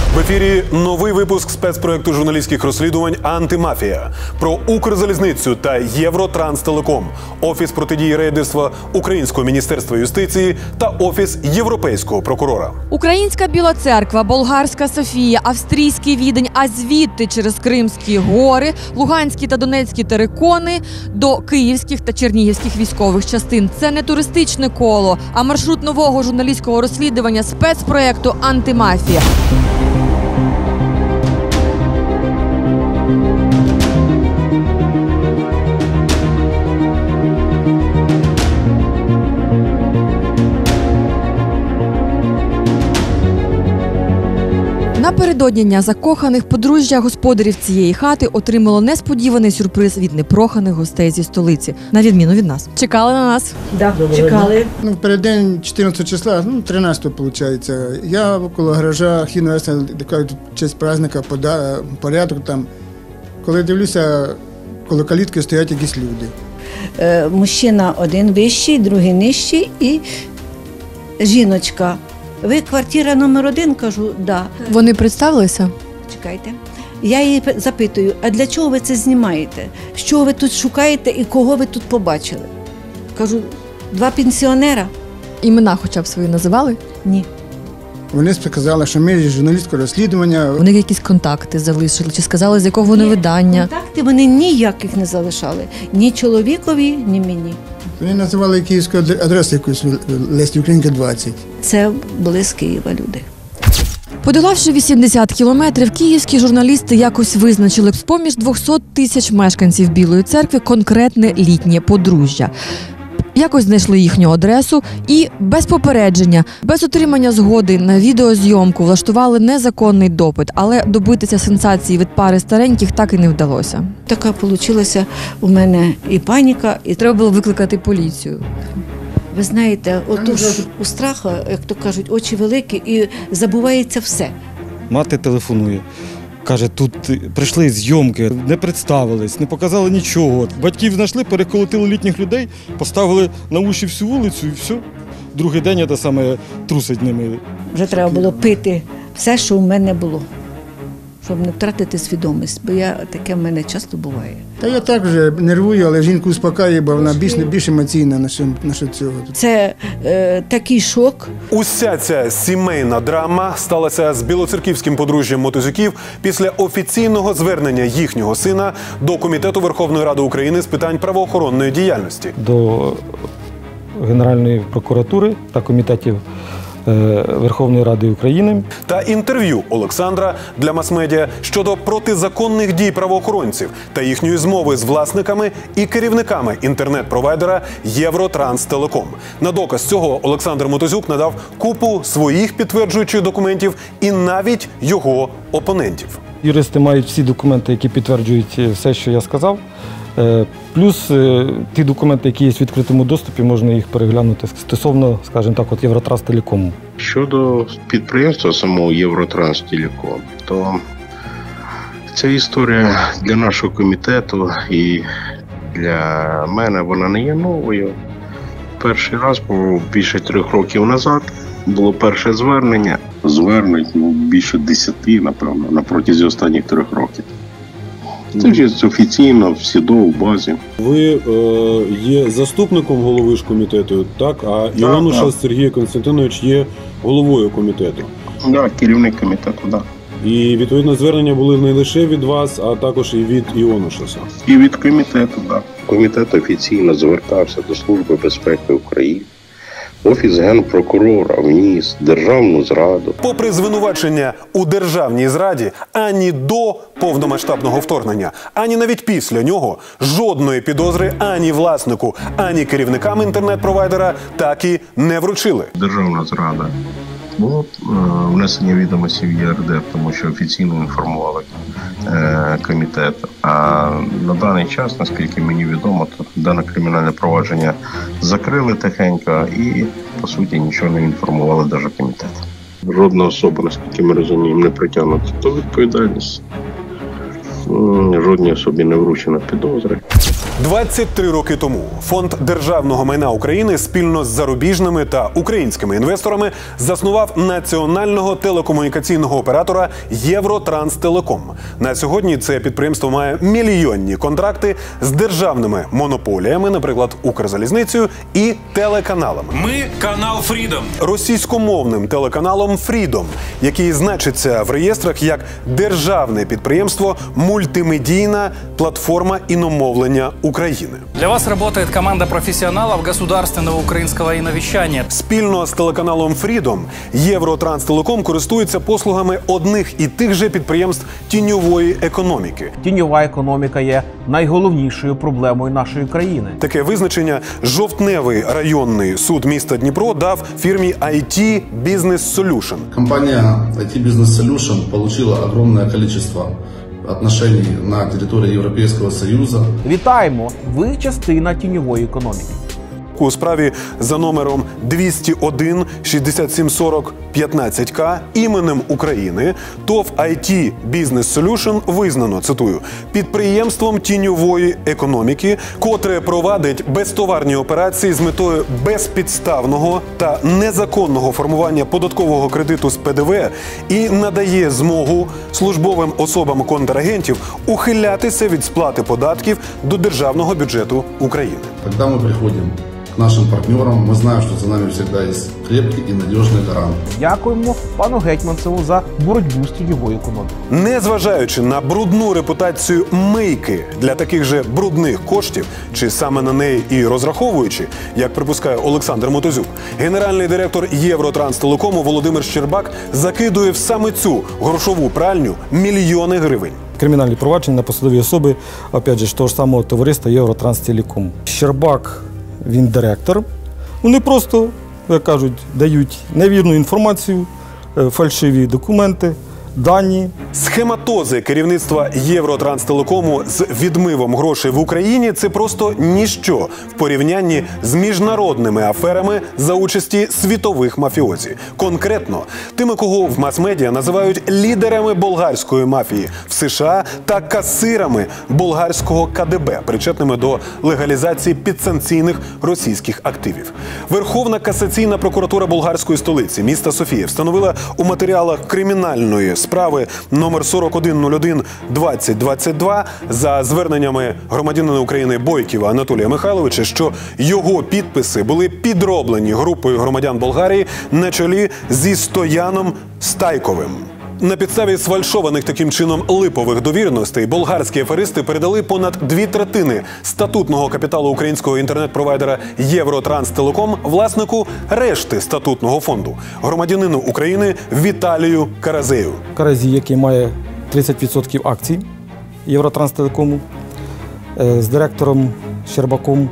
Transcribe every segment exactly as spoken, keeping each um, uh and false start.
В ефірі новий випуск спецпроєкту журналістських розслідувань «Антимафія» про Укрзалізницю та Євротранстелеком, Офіс протидії рейдерства Українського міністерства юстиції та Офіс європейського прокурора. Українська Біла Церква, болгарська Софія, австрійський Відень, а звідти через Кримські гори, Луганські та Донецькі терикони до київських та чернігівських військових частин. Це не туристичне коло, а маршрут нового журналістського розслідування спецпроєкту «Антимафія». Напередодні Дня закоханих подружжя господарів цієї хати отримало несподіваний сюрприз від непроханих гостей зі столиці, на відміну від нас. Чекали на нас? Так, да, чекали. Ну, переддень чотирнадцятого числа, ну, тринадцятого, виходить, я около гаража Хінвеста, така честь праздника, пода, порядок там. Коли дивлюся, коло калітки стоять якісь люди. Е, мужчина один вищий, другий нижчий і жіночка. Ви квартира номер один? Кажу, да. Вони представилися? Чекайте. Я її запитую, а для чого ви це знімаєте? Що ви тут шукаєте і кого ви тут побачили? Кажу, два пенсіонера? Імена хоча б свої називали? Ні. Вони сказали, що ми журналістське розслідування. Вони якісь контакти залишили? Чи сказали, з якого вони видання? Контакти вони ніяких не залишали. Ні чоловікові, ні мені. Вони називали київську адресу якусь Лесі Українки двадцять. Це були з Києва люди. Подолавши вісімдесят кілометрів, київські журналісти якось визначили з-поміж двохсот тисяч мешканців Білої Церкви конкретне літнє подружжя. Якось знайшли їхню адресу і без попередження, без отримання згоди на відеозйомку влаштували незаконний допит, але добитися сенсації від пари стареньких так і не вдалося. Така вийшла у мене і паніка, і Треба було викликати поліцію. ви знаєте, отож у страха, як то кажуть, очі великі і забувається все. Мати телефонує. Каже, тут прийшли зйомки, не представились, не показали нічого. Батьків знайшли, переколотили літніх людей, поставили на уші всю вулицю і все. Другий день те саме трусить ними. Вже треба було пити все, що у мене було, щоб не втратити свідомість, бо я, таке в мене часто буває. Та я так вже нервую, але жінку успокаюю, бо вона більш, більш емоційна на що цього. Це е, такий шок. Уся ця сімейна драма сталася з білоцерківським подружжям Мотузюків після офіційного звернення їхнього сина до Комітету Верховної Ради України з питань правоохоронної діяльності. До Генеральної прокуратури та комітетів Верховної Ради України. Та інтерв'ю Олександра для мас-медіа щодо протизаконних дій правоохоронців та їхньої змови з власниками і керівниками інтернет-провайдера Євротранстелеком. На доказ цього Олександр Мотузюк надав купу своїх підтверджуючих документів і навіть його опонентів. Юристи мають всі документи, які підтверджують все, що я сказав. Плюс ті документи, які є в відкритому доступі, можна їх переглянути стосовно, скажімо так, от Євротранстелекому. Щодо підприємства самого Євротранстелеком, то ця історія для нашого комітету і для мене вона не є новою. Перший раз був більше трьох років назад. Було перше звернення. Звернень ну, більше десяти, напевно, на протязі останніх трьох років. Це вже офіційно, в СІДО, в базі. Ви е, є заступником голови ж комітету, так? А Іонуша так. Сергій Константинович є головою комітету. Так, да, керівник комітету, так. Да. І, відповідно, звернення були не лише від вас, а також і від Іонушаса. І від комітету, так. Да. Комітет офіційно звертався до Служби безпеки України. Офіс Генпрокурора вніс державну зраду. Попри звинувачення у державній зраді, ані до повномасштабного вторгнення, ані навіть після нього жодної підозри ані власнику, ані керівникам інтернет-провайдера так і не вручили. Державна зрада. Було е, внесення відомостей в ЄРДР, тому що офіційно інформували е, комітет. А на даний час, наскільки мені відомо, то дане кримінальне провадження закрили тихенько і, по суті, нічого не інформували навіть комітет. Жодна особа, наскільки ми розуміємо, не притягнута до відповідальності. Жодній особі не вручено підозри. двадцять три роки тому Фонд державного майна України спільно з зарубіжними та українськими інвесторами заснував національного телекомунікаційного оператора Євротрансстелеком. На сьогодні це підприємство має мільйонні контракти з державними монополіями, наприклад, Укрзалізницею і телеканалами. Ми канал Фрідом. Російськомовним телеканалом Фрідом, який значиться в реєстрах як державне підприємство «Мультимедійна платформа іномовлення України». Для вас работает команда профессионалов государственного украинского иновещания. Спільно з телеканалом Фрідом Євротрансстелеком користується послугами одних і тих же підприємств тіньової економіки. Тіньова економіка є найголовнішою проблемою нашої країни. Таке визначення жовтневий районний суд міста Дніпро дав фірмі ай ті Business Solution. Компания ай ти Business Solution получила огромное количество отношений на территории Европейского Союза. Вітаємо! Ви частина тіньової економіки. У справі за номером двісті один шістдесят сім сорок п'ятнадцять ка іменем України ТОВ ай ті Business Solution визнано, цитую, підприємством тіньової економіки, котре провадить безтоварні операції з метою безпідставного та незаконного формування податкового кредиту з пе де ве і надає змогу службовим особам контрагентів ухилятися від сплати податків до державного бюджету України. Когда мы приходим к нашим партнерам, мы знаем, что за нами всегда есть крепкий и надежный гарант. Дякуємо пану Гетьманцеву за боротьбу з тіньовою економікою. Незважаючи на брудну репутацію мийки для таких же брудних коштів, чи саме на неї і розраховуючи, як припускає Олександр Мотозюк, генеральний директор Євротрансстелекому Володимир Щербак закидує в саме цю грошову пральню мільйони гривень. Кримінальні провадження на посадові особи, опять же, того ж самого товариства Євротрансстелеком. Щербак, він директор. Вони просто, як кажуть, дають невірну інформацію, фальшиві документи, дані. Схематози керівництва Євротрансстелекому з відмивом грошей в Україні – це просто ніщо в порівнянні з міжнародними аферами за участі світових мафіозі. Конкретно тими, кого в мас-медіа називають лідерами болгарської мафії в США та касирами болгарського ка де бе, причетними до легалізації підсанкційних російських активів. Верховна касаційна прокуратура болгарської столиці, міста Софія, встановила у матеріалах кримінальної справи номер сорок один нуль один двадцять двадцять два за зверненнями громадянина України Бойківа Анатолія Михайловича, що його підписи були підроблені групою громадян Болгарії на чолі зі Стояном Стайковим. На підставі сфальшованих таким чином липових довіреностей болгарські аферисти передали понад дві третини статутного капіталу українського інтернет-провайдера Євротрансстелеком власнику решти статутного фонду – громадянину України Віталію Каразею. Каразій, який має тридцять відсотків акцій Євротрансстелекому, з директором Щербаком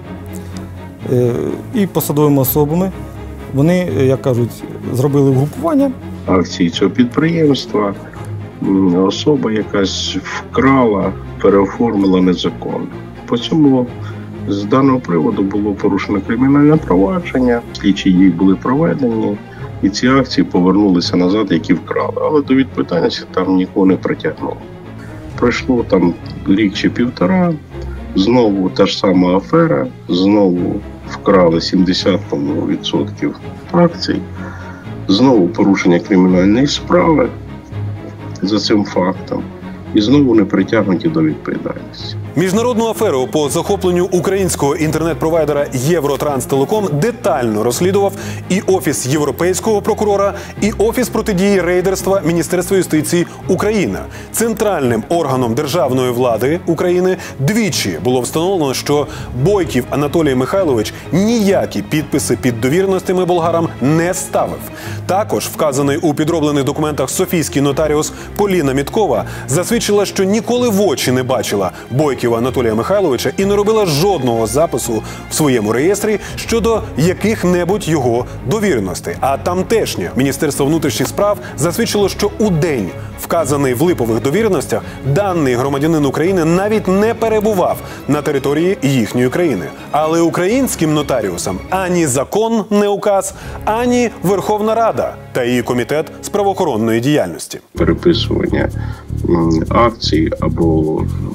і посадовими особами. Вони, як кажуть, зробили угрупування акції цього підприємства, особа якась вкрала, переоформила незаконно. По цьому з даного приводу було порушено кримінальне провадження, слідчі дії були проведені, і ці акції повернулися назад, які вкрали. Але до відповідальності там нікого не притягнуло. Пройшло там рік чи півтора, знову та ж сама афера, знову вкрали сімдесят відсотків акцій. Знову порушення кримінальної справи за цим фактом. І знову не притягнуті до відповідальності. Міжнародну аферу по захопленню українського інтернет-провайдера Євротрансстелеком детально розслідував і Офіс Європейського прокурора, і Офіс протидії рейдерства Міністерства юстиції України. Центральним органом державної влади України двічі було встановлено, що Бойків Анатолій Михайлович ніякі підписи під довіреностями болгарам не ставив. Також вказаний у підроблених документах софійський нотаріус Поліна Міткова засвідчила, що ніколи в очі не бачила Бойків Анатолія Михайловича і не робила жодного запису в своєму реєстрі щодо яких-небудь його довіреностей. А тамтешнє Міністерство внутрішніх справ засвідчило, що у день, вказаний в липових довіреностях, даний громадянин України навіть не перебував на території їхньої країни. Але українським нотаріусам ані закон не указ, ані Верховна Рада та її комітет з правоохоронної діяльності. Переписування акцій або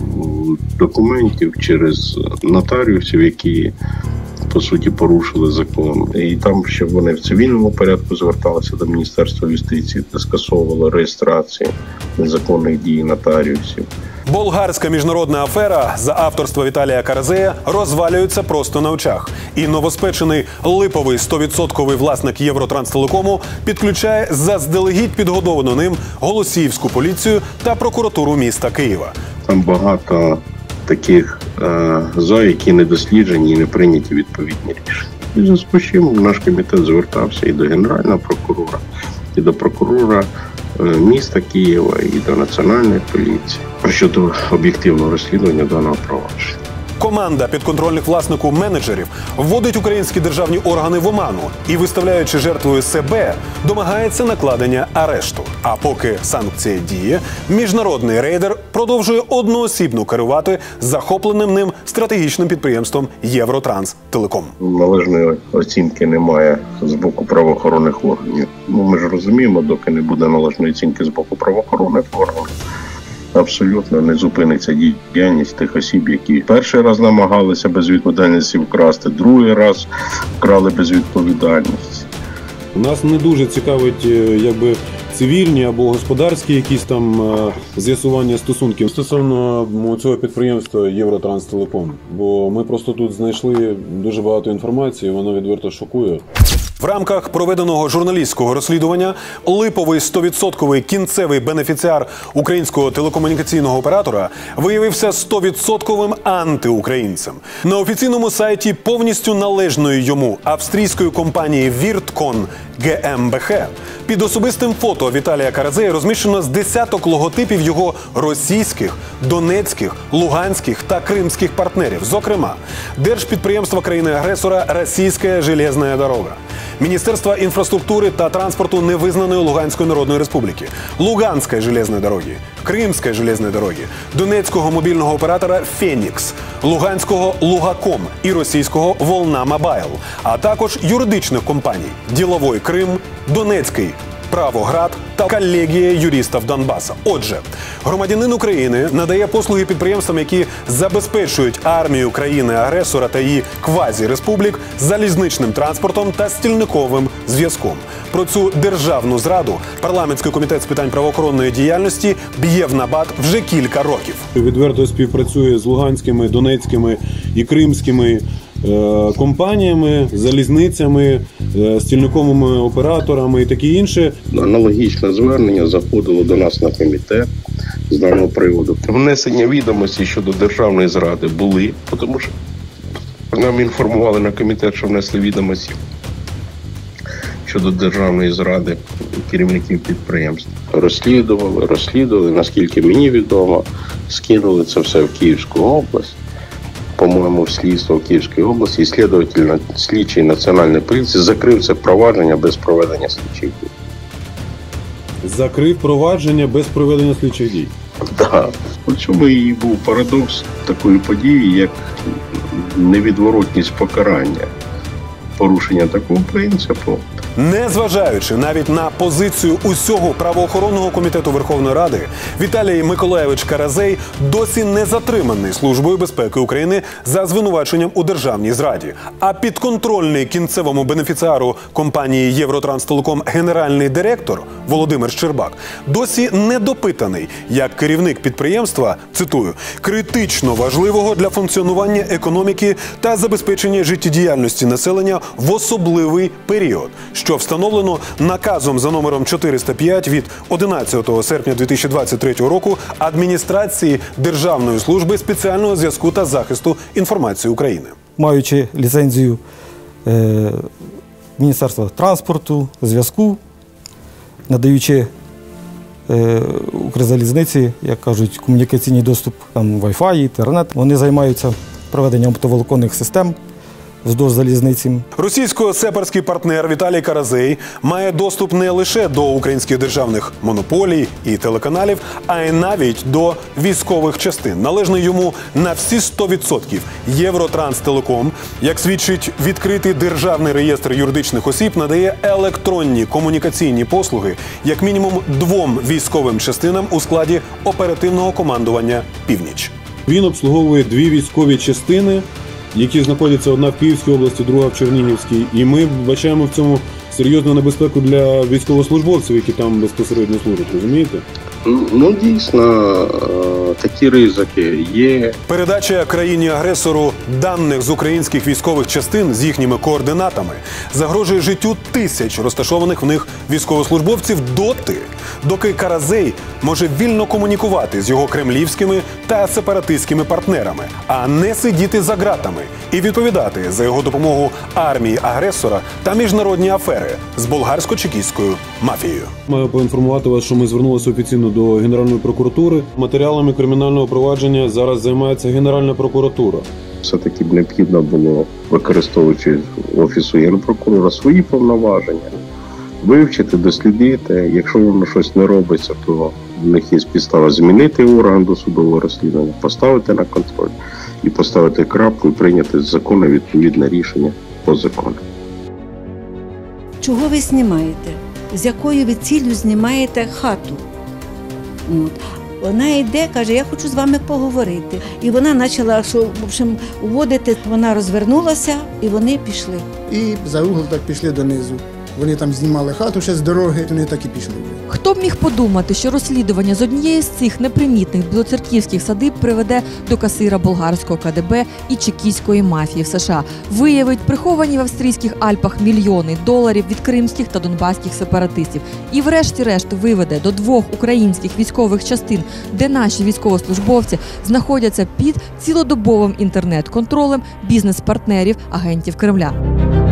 документів через нотаріусів, які по суті порушили закон. І там ще вони в цивільному порядку зверталися до Міністерства юстиції та скасовували реєстрації незаконних дій нотаріусів. Болгарська міжнародна афера за авторства Віталія Каразея розвалюється просто на очах. І новоспечений липовий сто відсотків власник Євротранстелекому підключає заздалегідь підгодовану ним Голосіївську поліцію та прокуратуру міста Києва. Там багато таких е, за, які не досліджені і не прийняті відповідні рішення. І в зв'язку з чим наш комітет звертався і до Генерального прокурора, і до прокурора е, міста Києва, і до Національної поліції щодо об'єктивного розслідування даного провадження. Команда підконтрольних власнику менеджерів вводить українські державні органи в оману і, виставляючи жертвою себе, домагається накладення арешту. А поки санкція діє, міжнародний рейдер продовжує одноосібно керувати захопленим ним стратегічним підприємством Євротранстелеком. Належної оцінки немає з боку правоохоронних органів. Ну, ми ж розуміємо, доки не буде належної оцінки з боку правоохоронних органів, абсолютно не зупиниться діяльність тих осіб, які перший раз намагалися без відповідальності вкрасти, другий раз вкрали без відповідальності. Нас не дуже цікавить якби цивільні або господарські якісь там з'ясування стосунків стосовно цього підприємства Євротранстелеком. Бо ми просто тут знайшли дуже багато інформації, вона відверто шокує. В рамках проведеного журналістського розслідування липовий сто відсотків кінцевий бенефіціар українського телекомунікаційного оператора виявився сто відсотків антиукраїнцем. На офіційному сайті повністю належної йому австрійської компанії Вірткон ГМБХ під особистим фото Віталія Каразея розміщено з десяток логотипів його російських, донецьких, луганських та кримських партнерів, зокрема, держпідприємства країни-агресора «Російська железна дорога», Міністерства інфраструктури та транспорту невизнаної Луганської Народної Республіки, Луганської железної дороги, Кримської железної дороги, Донецького мобільного оператора «Фенікс», Луганського «Лугаком» і російського «Волна Мобайл», а також юридичних компаній «Діловой Крим», «Донецький Правоград» та «Колегія юристів Донбаса». Отже, громадянин України надає послуги підприємствам, які забезпечують армію країни-агресора та її квазі-республік залізничним транспортом та стільниковим зв'язком. Про цю державну зраду парламентський комітет з питань правоохоронної діяльності б'є в набат вже кілька років. Відверто співпрацює з луганськими, донецькими і кримськими компаніями, залізницями, стільниковими операторами і таке інше. Аналогічне звернення заходило до нас на комітет з даного приводу. Внесення відомості щодо державної зради були, тому що нам інформували на комітет, що внесли відомості щодо державної зради керівників підприємств. Розслідували, розслідували, наскільки мені відомо, скинули це все в Київську область. По-моєму, в слідство в Київській області, і слідователь, слідчий Національної поліції закрив це провадження без проведення слідчих дій. Закрив провадження без проведення слідчих дій? Так. У цьому і був парадокс такої події, як невідворотність покарання. Порушення такого принципу. Незважаючи навіть на позицію усього правоохоронного комітету Верховної Ради, Віталій Миколайович Каразей досі не затриманий Службою безпеки України за звинуваченням у державній зраді. А підконтрольний кінцевому бенефіціару компанії Євротранстелеком генеральний директор Володимир Щербак досі не допитаний як керівник підприємства, цитую, критично важливого для функціонування економіки та забезпечення життєдіяльності населення в особливий період, що встановлено наказом за номером чотириста п'ять від одинадцятого серпня дві тисячі двадцять третього року Адміністрації Державної служби спеціального зв'язку та захисту інформації України. Маючи ліцензію е, Міністерства транспорту, зв'язку, надаючи е, Укрзалізниці, як кажуть, комунікаційний доступ, там Wi-Fi, інтернет, вони займаються проведенням оптоволоконних систем вздовж залізниці. Російсько-сепарський партнер Віталій Каразей має доступ не лише до українських державних монополій і телеканалів, а й навіть до військових частин. Належний йому на всі сто відсотків Євротранстелеком, як свідчить відкритий державний реєстр юридичних осіб, надає електронні комунікаційні послуги як мінімум двом військовим частинам у складі оперативного командування «Північ». Він обслуговує дві військові частини, які знаходяться одна в Київській області, друга в Чернігівській. І ми бачаємо в цьому серйозну небезпеку для військовослужбовців, які там безпосередньо служать, розумієте? Ну, дійсно, такі ризики є. Передача країні-агресору даних з українських військових частин з їхніми координатами загрожує життю тисяч розташованих в них військовослужбовців доти, доки Каразей може вільно комунікувати з його кремлівськими та сепаратистськими партнерами, а не сидіти за ґратами і відповідати за його допомогу армії агресора та міжнародні афери з болгарсько-чекістською мафією. Маю поінформувати вас, що ми звернулися офіційно до Генеральної прокуратури. Матеріалами кримінального провадження зараз займається Генеральна прокуратура. Все-таки б необхідно було, використовуючи Офісу Генпрокурора свої повноваження, вивчити, дослідити. Якщо воно щось не робиться, то в них є підстава змінити орган досудового розслідування, поставити на контроль і поставити крапку і прийняти законне відповідне рішення по закону. Чого ви знімаєте? З якою ви ціллю знімаєте хату? От. Вона йде, каже, я хочу з вами поговорити. І вона почала, що, в общем, уводити, вона розвернулася, і вони пішли. І за угол так пішли донизу. Вони там знімали хату ще з дороги, вони так і пішли. Хто б міг подумати, що розслідування з однієї з цих непримітних білоцерківських садиб приведе до касира болгарського ка де бе і чекістської мафії в США, виявить приховані в австрійських Альпах мільйони доларів від кримських та донбаських сепаратистів і врешті-решт виведе до двох українських військових частин, де наші військовослужбовці знаходяться під цілодобовим інтернет-контролем бізнес-партнерів агентів Кремля.